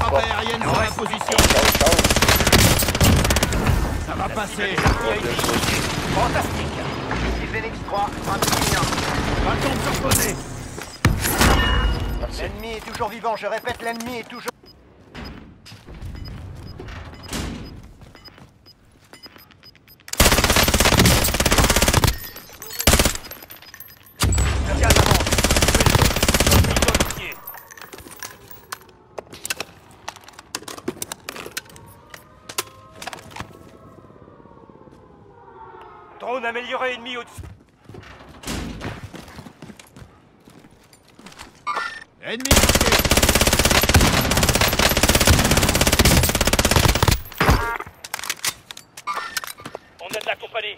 frappes aériennes sur la position. Ça va passer. Fantastique. Ici Phoenix 3, Antilien. Bâton surposé. L'ennemi est toujours vivant, je répète, l'ennemi est toujours... Le gaz avance. Drone amélioré ennemi au-dessus. Ennemi. On aide la compagnie.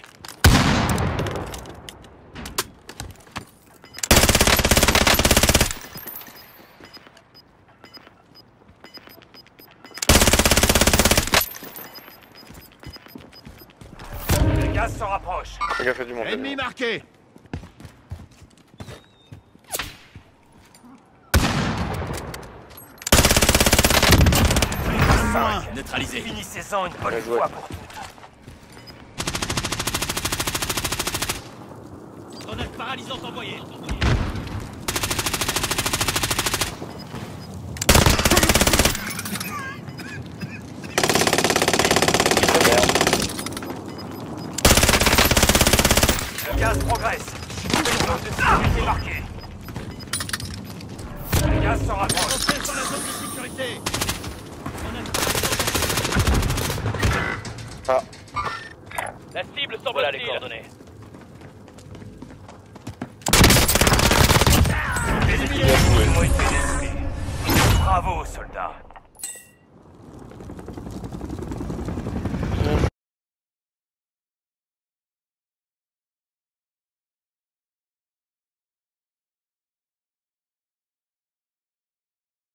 Le gaz se rapproche. Le gars fait du monde. Ennemi marqué. Neutralisé. Finissez-en une bonne fois pour toutes. Grenade paralysante envoyée. Le gaz progresse. Zone de sécurité marquée. Le gaz se rapproche. Entrez sur la zone de sécurité. Ah. La cible semble Voilà les coordonnées. Les ennemis ont été détruits. Bravo, soldats.